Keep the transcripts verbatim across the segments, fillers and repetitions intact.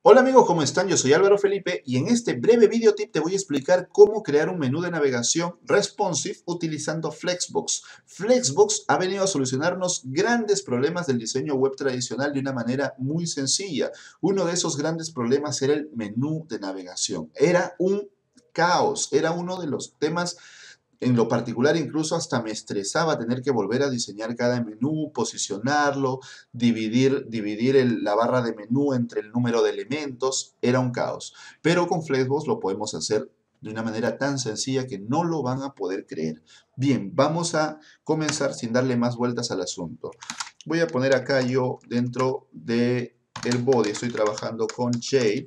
Hola amigos, ¿cómo están? Yo soy Álvaro Felipe y en este breve video tip te voy a explicar cómo crear un menú de navegación responsive utilizando Flexbox. Flexbox ha venido a solucionarnos grandes problemas del diseño web tradicional de una manera muy sencilla. Uno de esos grandes problemas era el menú de navegación. Era un caos, era uno de los temas. En lo particular, incluso hasta me estresaba tener que volver a diseñar cada menú, posicionarlo, dividir, dividir el- la barra de menú entre el número de elementos. Era un caos. Pero con Flexbox lo podemos hacer de una manera tan sencilla que no lo van a poder creer. Bien, vamos a comenzar sin darle más vueltas al asunto. Voy a poner acá yo dentro de el body, estoy trabajando con Jade,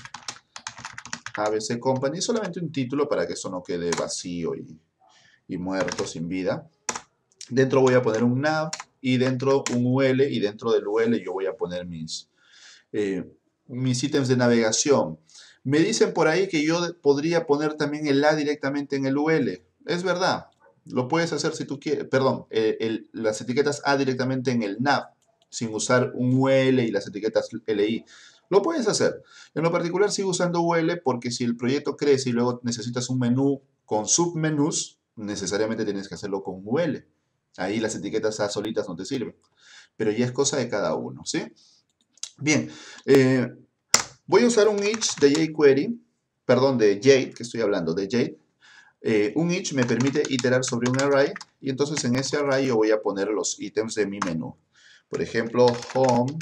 A B C Company, solamente un título para que eso no quede vacío y y muerto, sin vida. Dentro voy a poner un nav y dentro un U L y dentro del U L yo voy a poner mis, eh, mis ítems de navegación. Me dicen por ahí que yo podría poner también el A directamente en el U L. Es verdad, lo puedes hacer si tú quieres. Perdón, el, el, las etiquetas A directamente en el nav, sin usar un U L y las etiquetas L I. Lo puedes hacer. En lo particular sigo usando U L porque si el proyecto crece y luego necesitas un menú con submenús, necesariamente tienes que hacerlo con U L. Ahí las etiquetas A solitas no te sirven. Pero ya es cosa de cada uno, ¿sí? Bien, eh, voy a usar un each de jQuery, perdón, de Jade, que estoy hablando, de Jade. Eh, un each me permite iterar sobre un array y entonces en ese array yo voy a poner los ítems de mi menú. Por ejemplo, home,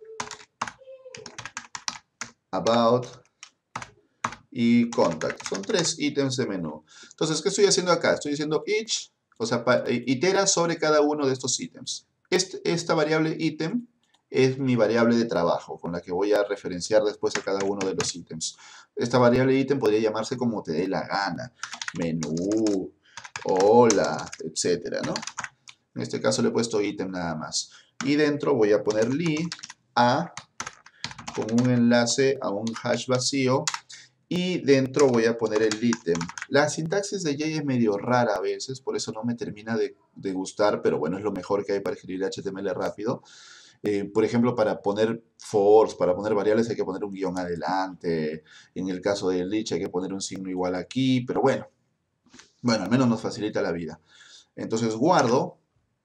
about y contact. Son tres ítems de menú. Entonces, ¿qué estoy haciendo acá? Estoy diciendo each, o sea, itera sobre cada uno de estos ítems. Este, esta variable ítem es mi variable de trabajo, con la que voy a referenciar después a cada uno de los ítems. Esta variable ítem podría llamarse como te dé la gana. Menú, hola, etcétera, ¿no? En este caso le he puesto ítem nada más. Y dentro voy a poner li a con un enlace a un hash vacío. Y dentro voy a poner el ítem. La sintaxis de J es medio rara a veces, por eso no me termina de, de gustar, pero bueno, es lo mejor que hay para escribir H T M L rápido. Eh, por ejemplo, para poner fors, para poner variables hay que poner un guión adelante. En el caso del each hay que poner un signo igual aquí, pero bueno, bueno, al menos nos facilita la vida. Entonces guardo,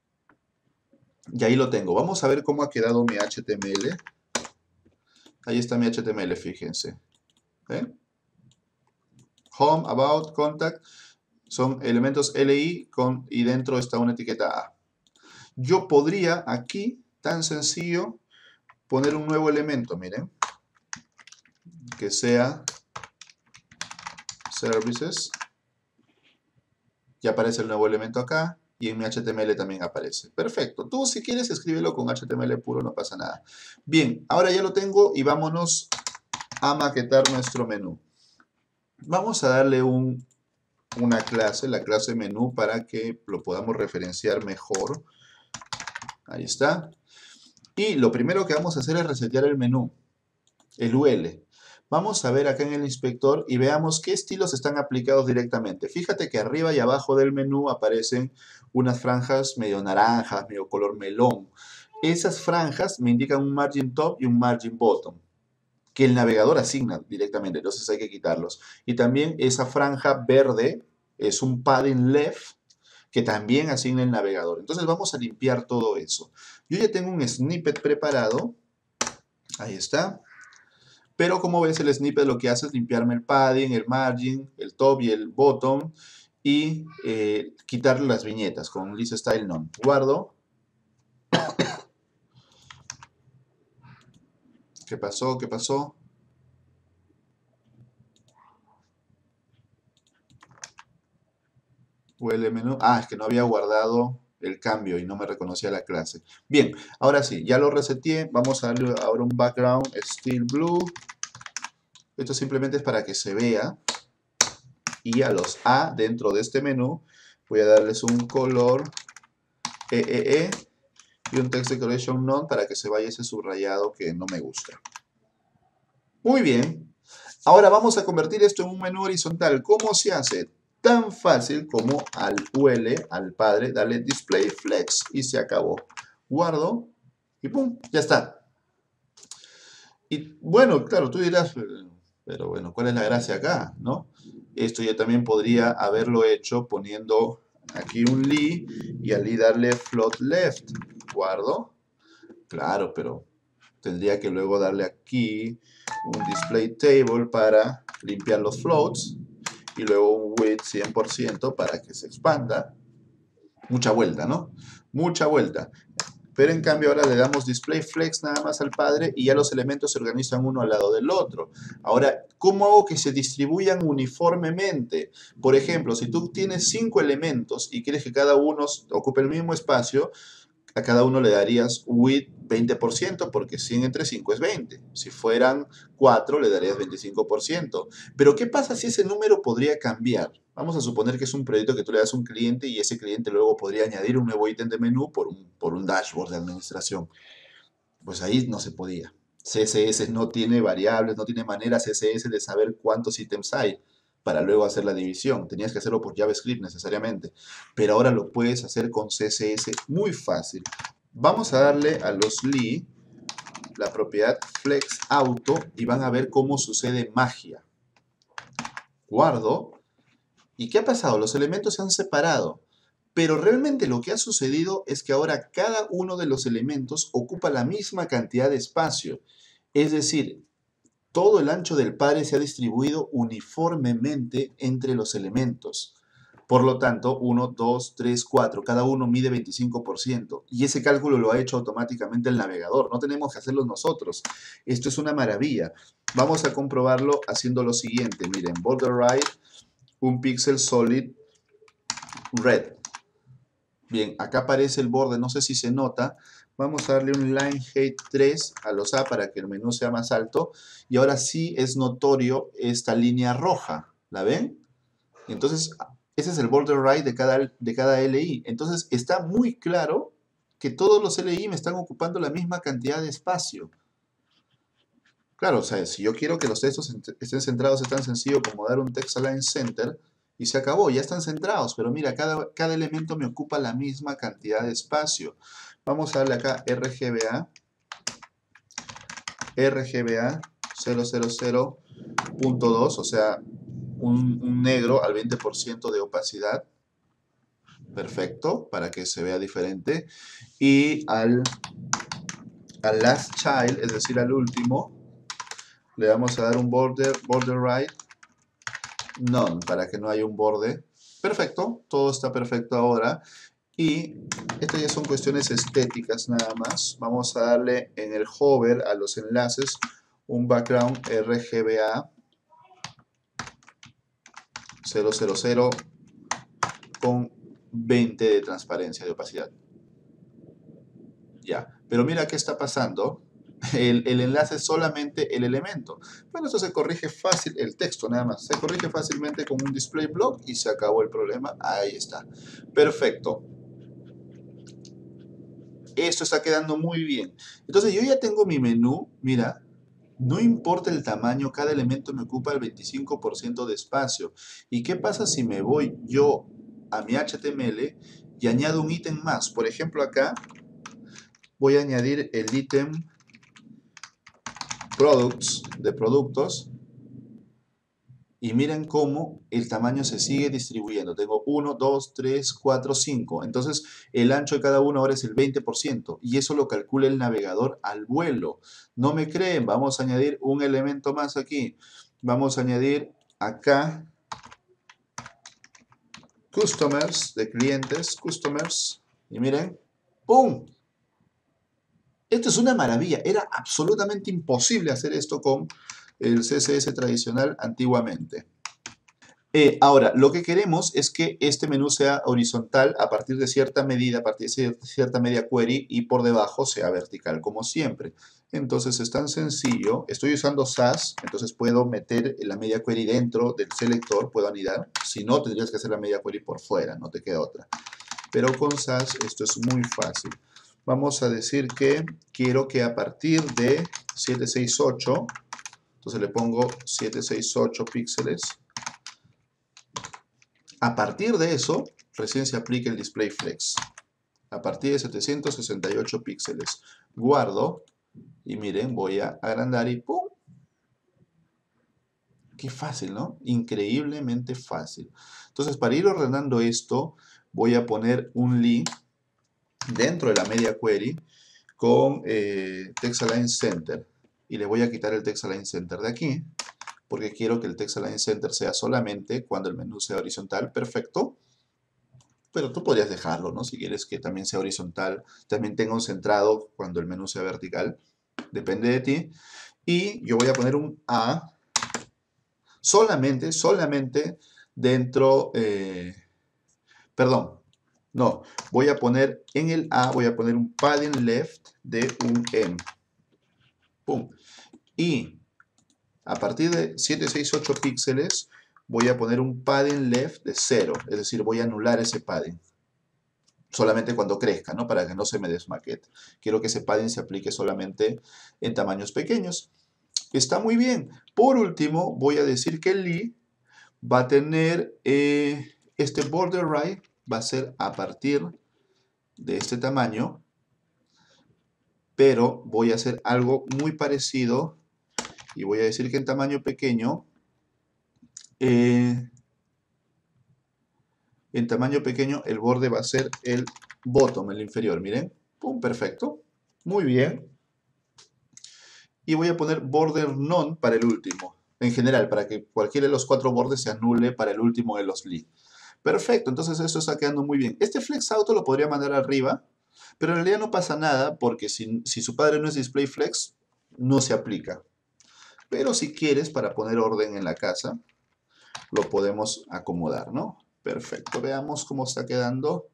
y ahí lo tengo. Vamos a ver cómo ha quedado mi H T M L. Ahí está mi H T M L, fíjense. ¿Eh? Home, about, contact. Son elementos L I con, y dentro está una etiqueta A. Yo podría aquí, tan sencillo, poner un nuevo elemento, miren, que sea services. Ya aparece el nuevo elemento acá y en mi H T M L también aparece. Perfecto. Tú si quieres escríbelo con H T M L puro, no pasa nada. Bien, ahora ya lo tengo y vámonos a maquetar nuestro menú. Vamos a darle un, una clase, la clase menú, para que lo podamos referenciar mejor. Ahí está. Y lo primero que vamos a hacer es resetear el menú, el U L. Vamos a ver acá en el inspector y veamos qué estilos están aplicados directamente. Fíjate que arriba y abajo del menú aparecen unas franjas medio naranjas, medio color melón. Esas franjas me indican un margin top y un margin bottom, que el navegador asigna directamente, entonces hay que quitarlos. Y también esa franja verde es un padding left, que también asigna el navegador. Entonces vamos a limpiar todo eso. Yo ya tengo un snippet preparado. Ahí está. Pero como ves, el snippet lo que hace es limpiarme el padding, el margin, el top y el bottom y eh, quitarle las viñetas con list style none. Guardo. ¿Qué pasó? ¿Qué pasó? U L menú. Ah, es que no había guardado el cambio y no me reconocía la clase. Bien, ahora sí, ya lo reseteé. Vamos a darle ahora un background steel blue. Esto simplemente es para que se vea. Y a los A dentro de este menú voy a darles un color E E E y un text decoration none para que se vaya ese subrayado que no me gusta. Muy bien. Ahora vamos a convertir esto en un menú horizontal. ¿Cómo se hace? Tan fácil como al U L, al padre, darle display flex y se acabó. Guardo y pum, ya está. Y bueno, claro, tú dirás, "Pero pero bueno, ¿cuál es la gracia acá, no?". Esto yo también podría haberlo hecho poniendo aquí un lee y al lee darle float left. Guardo. Claro, pero tendría que luego darle aquí un display table para limpiar los floats y luego un width cien por ciento para que se expanda. Mucha vuelta, ¿no? Mucha vuelta. Pero en cambio ahora le damos display flex nada más al padre y ya los elementos se organizan uno al lado del otro. Ahora, ¿cómo hago que se distribuyan uniformemente? Por ejemplo, si tú tienes cinco elementos y quieres que cada uno ocupe el mismo espacio, a cada uno le darías width veinte por ciento porque cien entre cinco es veinte. Si fueran cuatro, le darías veinticinco por ciento. Pero ¿qué pasa si ese número podría cambiar? Vamos a suponer que es un proyecto que tú le das a un cliente y ese cliente luego podría añadir un nuevo ítem de menú por un, por un dashboard de administración. Pues ahí no se podía. C S S no tiene variables, no tiene manera C S S de saber cuántos ítems hay para luego hacer la división. Tenías que hacerlo por JavaScript necesariamente. Pero ahora lo puedes hacer con C S S muy fácil. Vamos a darle a los Lee la propiedad Flex Auto y van a ver cómo sucede magia. Guardo. ¿Y qué ha pasado? Los elementos se han separado. Pero realmente lo que ha sucedido es que ahora cada uno de los elementos ocupa la misma cantidad de espacio. Es decir, todo el ancho del padre se ha distribuido uniformemente entre los elementos. Por lo tanto, uno, dos, tres, cuatro, cada uno mide veinticinco por ciento. Y ese cálculo lo ha hecho automáticamente el navegador. No tenemos que hacerlo nosotros. Esto es una maravilla. Vamos a comprobarlo haciendo lo siguiente. Miren, border right, un pixel solid red. Bien, acá aparece el borde, no sé si se nota. Vamos a darle un line height tres a los A para que el menú sea más alto. Y ahora sí es notorio esta línea roja. ¿La ven? Entonces, ese es el border right de cada, de cada L I. Entonces, está muy claro que todos los L I me están ocupando la misma cantidad de espacio. Claro, o sea, si yo quiero que los textos estén centrados, es tan sencillo como dar un text align center y se acabó, ya están centrados, pero mira, cada, cada elemento me ocupa la misma cantidad de espacio. Vamos a darle acá R G B A, R G B A cero cero cero punto dos, o sea, un, un negro al veinte por ciento de opacidad. Perfecto, para que se vea diferente. Y al, al last child, es decir, al último, le vamos a dar un border, border right none, para que no haya un borde. Perfecto, todo está perfecto ahora. Y estas ya son cuestiones estéticas nada más. Vamos a darle en el hover a los enlaces un background R G B A cero cero cero con veinte de transparencia, de opacidad. Ya, pero mira qué está pasando. El, el enlace es solamente el elemento. Bueno, eso se corrige fácil, el texto nada más. Se corrige fácilmente con un display block y se acabó el problema. Ahí está. Perfecto. Esto está quedando muy bien. Entonces yo ya tengo mi menú. Mira, no importa el tamaño, cada elemento me ocupa el veinticinco por ciento de espacio. ¿Y qué pasa si me voy yo a mi H T M L y añado un ítem más? Por ejemplo, acá voy a añadir el ítem products, de productos, y miren cómo el tamaño se sigue distribuyendo. Tengo uno, dos, tres, cuatro, cinco. Entonces el ancho de cada uno ahora es el veinte por ciento y eso lo calcula el navegador al vuelo. ¿No me creen? Vamos a añadir un elemento más aquí. Vamos a añadir acá customers, de clientes, customers, y miren, ¡pum! Esto es una maravilla. Era absolutamente imposible hacer esto con el C S S tradicional antiguamente. Eh, ahora, lo que queremos es que este menú sea horizontal a partir de cierta medida, a partir de cierta media query y por debajo sea vertical como siempre. Entonces es tan sencillo. Estoy usando Sass, entonces puedo meter la media query dentro del selector, puedo anidar. Si no, tendrías que hacer la media query por fuera, no te queda otra. Pero con Sass esto es muy fácil. Vamos a decir que quiero que a partir de setecientos sesenta y ocho, entonces le pongo setecientos sesenta y ocho píxeles. A partir de eso, recién se aplica el display flex. A partir de setecientos sesenta y ocho píxeles. Guardo Y miren, voy a agrandar y ¡pum! Qué fácil, ¿no? Increíblemente fácil. Entonces, para ir ordenando esto, voy a poner un link dentro de la media query con eh, Text Align Center. Y le voy a quitar el Text Align Center de aquí, porque quiero que el Text Align Center sea solamente cuando el menú sea horizontal. Perfecto. Pero tú podrías dejarlo, ¿no? Si quieres que también sea horizontal, también tenga un centrado cuando el menú sea vertical. Depende de ti. Y yo voy a poner un A solamente, solamente dentro, eh, perdón, no, voy a poner en el A, voy a poner un padding left de un M. Pum. Y a partir de setecientos sesenta y ocho píxeles, voy a poner un padding left de cero, es decir, voy a anular ese padding. Solamente cuando crezca, ¿no? Para que no se me desmaquete. Quiero que ese padding se aplique solamente en tamaños pequeños. Está muy bien. Por último, voy a decir que el Lee va a tener eh, este border right, va a ser a partir de este tamaño, pero voy a hacer algo muy parecido y voy a decir que en tamaño pequeño, eh, en tamaño pequeño el borde va a ser el bottom, el inferior, miren, pum, perfecto, muy bien. Y voy a poner border none para el último, en general, para que cualquiera de los cuatro bordes se anule para el último de los Lee. Perfecto, entonces esto está quedando muy bien. Este flex auto lo podría mandar arriba, pero en realidad no pasa nada porque si, si su padre no es display flex, no se aplica. Pero si quieres, para poner orden en la casa, lo podemos acomodar, ¿no? Perfecto, veamos cómo está quedando.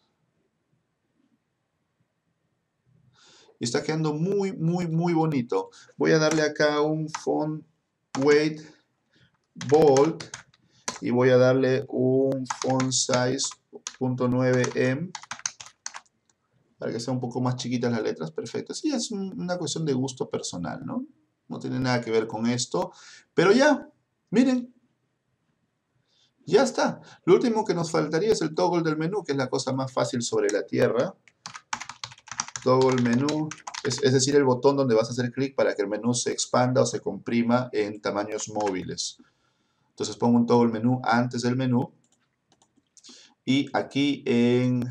Está quedando muy, muy, muy bonito. Voy a darle acá un font weight bold y voy a darle un font size punto nueve em para que sean un poco más chiquitas las letras. Perfecto. Sí, es una cuestión de gusto personal, ¿no? No tiene nada que ver con esto. Pero ya, miren. Ya está. Lo último que nos faltaría es el toggle del menú, que es la cosa más fácil sobre la tierra. Toggle menú, es, es decir, el botón donde vas a hacer clic para que el menú se expanda o se comprima en tamaños móviles. Entonces pongo un toggle menú antes del menú. Y aquí en...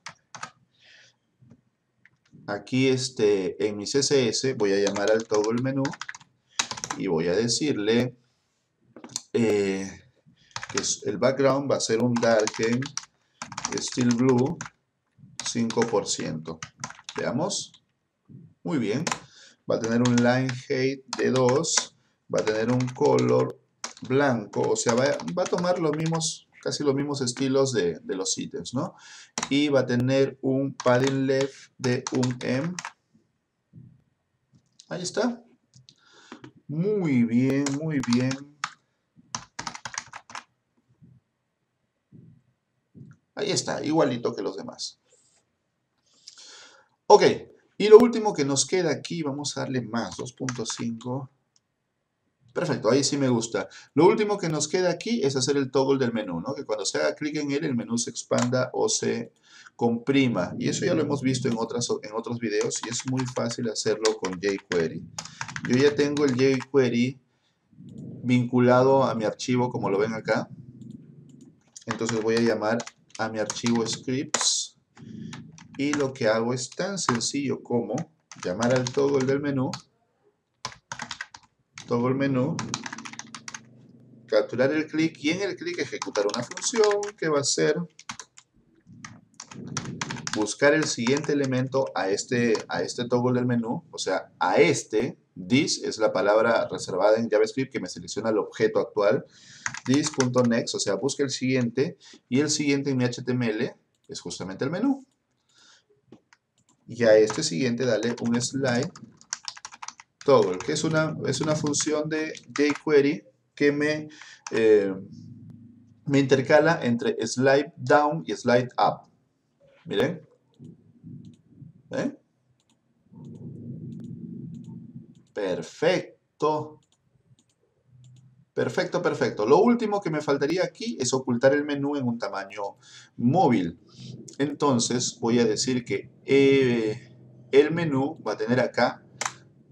Aquí este, en mi C S S voy a llamar al toggle menú y voy a decirle eh, que el background va a ser un darken steel blue cinco por ciento. Veamos. Muy bien. Va a tener un line height de dos. Va a tener un color blanco. O sea, va, va a tomar los mismos, casi los mismos estilos de, de los ítems, ¿no? Y va a tener un padding left de un M. Ahí está. Muy bien, muy bien. Ahí está, igualito que los demás. Ok, y lo último que nos queda aquí, vamos a darle más, dos punto cinco. Perfecto, ahí sí me gusta. Lo último que nos queda aquí es hacer el toggle del menú, ¿no? Que cuando se haga clic en él, el menú se expanda o se comprima. Y eso ya lo hemos visto en, otras, en otros videos y es muy fácil hacerlo con jQuery. Yo ya tengo el jQuery vinculado a mi archivo, como lo ven acá. Entonces voy a llamar a mi archivo scripts. Y lo que hago es tan sencillo como llamar al toggle del menú, toggle menú, capturar el clic y en el clic ejecutar una función que va a ser buscar el siguiente elemento a este, a este toggle del menú, o sea, a este, this es la palabra reservada en JavaScript que me selecciona el objeto actual, this.next, o sea, busca el siguiente y el siguiente en mi H T M L es justamente el menú. Y a este siguiente dale un slide toggle, que es una, es una función de jQuery que me, eh, me intercala entre slide down y slide up. Miren. ¿Eh? Perfecto. Perfecto, perfecto. Lo último que me faltaría aquí es ocultar el menú en un tamaño móvil. Entonces voy a decir que eh, el menú va a tener acá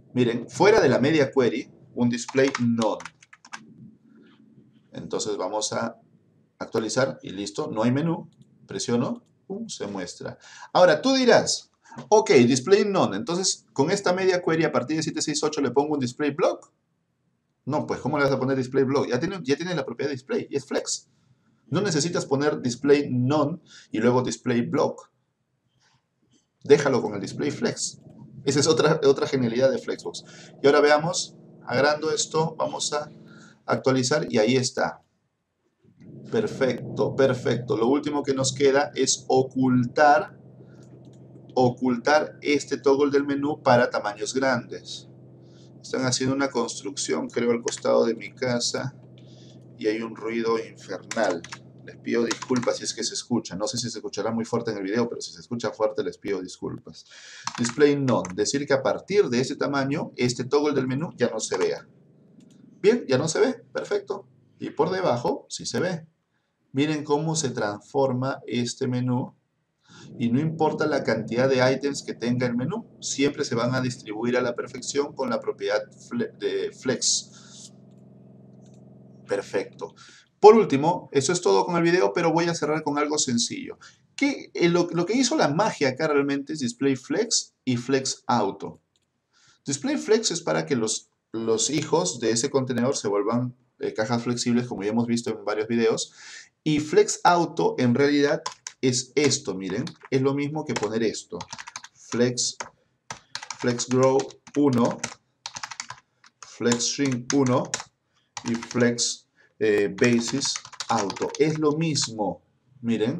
Miren, fuera de la media query, un display none. Entonces vamos a actualizar y listo, no hay menú. Presiono, pum, se muestra. Ahora, tú dirás, ok, display none. Entonces, con esta media query a partir de siete seis ocho le pongo un display block. No, pues, ¿cómo le vas a poner display block? Ya tiene, ya tiene la propiedad de display y es flex. No necesitas poner display none y luego display block. Déjalo con el display flex. Esa es otra, otra genialidad de Flexbox. Y ahora veamos, agrando esto, vamos a actualizar y ahí está. Perfecto, perfecto. Lo último que nos queda es ocultar, ocultar este toggle del menú para tamaños grandes. Están haciendo una construcción, creo, al costado de mi casa y hay un ruido infernal. Les pido disculpas si es que se escucha. No sé si se escuchará muy fuerte en el video, pero si se escucha fuerte les pido disculpas. Display none. Decir que a partir de ese tamaño, este toggle del menú ya no se vea. Bien, ya no se ve. Perfecto. Y por debajo sí se ve. Miren cómo se transforma este menú. Y no importa la cantidad de ítems que tenga el menú, siempre se van a distribuir a la perfección con la propiedad de flex. Perfecto. Por último, eso es todo con el video, pero voy a cerrar con algo sencillo. ¿Qué, eh, lo, lo que hizo la magia acá realmente es Display Flex y Flex Auto. Display Flex es para que los, los hijos de ese contenedor se vuelvan eh, cajas flexibles, como ya hemos visto en varios videos. Y Flex Auto en realidad es esto, miren. Es lo mismo que poner esto. Flex, Flex Grow uno, Flex Shrink uno y Flex Eh, Basis Auto. Es lo mismo. Miren.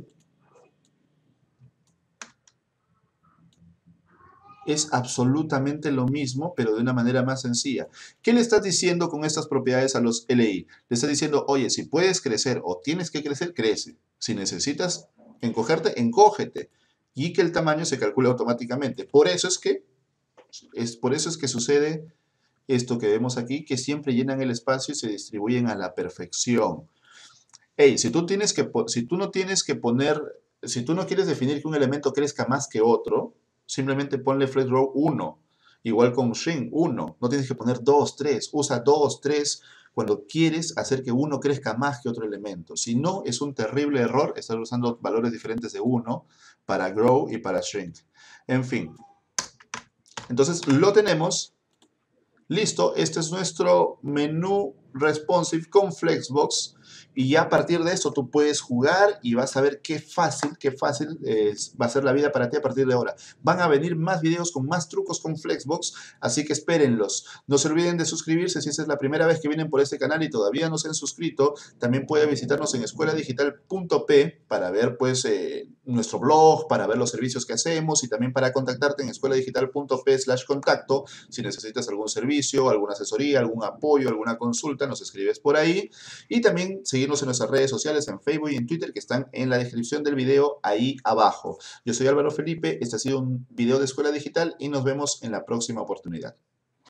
Es absolutamente lo mismo, pero de una manera más sencilla. ¿Qué le estás diciendo con estas propiedades a los L I? Le estás diciendo, oye, si puedes crecer o tienes que crecer, crece. Si necesitas encogerte, encógete. Y que el tamaño se calcule automáticamente. Por eso es que, es, por eso es que sucede esto que vemos aquí, que siempre llenan el espacio y se distribuyen a la perfección. Hey, si tú, tienes que, si tú no tienes que poner, si tú no quieres definir que un elemento crezca más que otro, simplemente ponle FlexGrow uno. Igual con Shrink uno. No tienes que poner dos, tres. Usa dos, tres cuando quieres hacer que uno crezca más que otro elemento. Si no, es un terrible error estar usando valores diferentes de uno para Grow y para Shrink. En fin. Entonces, lo tenemos. Listo, este es nuestro menú responsive con Flexbox y ya a partir de eso tú puedes jugar y vas a ver qué fácil, qué fácil es, va a ser la vida para ti a partir de ahora. Van a venir más videos con más trucos con Flexbox, así que espérenlos. No se olviden de suscribirse si esa es la primera vez que vienen por este canal y todavía no se han suscrito. También puede visitarnos en escuela digital punto p para ver pues eh, nuestro blog, para ver los servicios que hacemos y también para contactarte en escuela digital punto p slash contacto si necesitas algún servicio, alguna asesoría, algún apoyo, alguna consulta, nos escribes por ahí. Y también seguirnos en nuestras redes sociales, en Facebook y en Twitter, que están en la descripción del video ahí abajo. Yo soy Álvaro Felipe, este ha sido un video de Escuela Digital y nos vemos en la próxima oportunidad.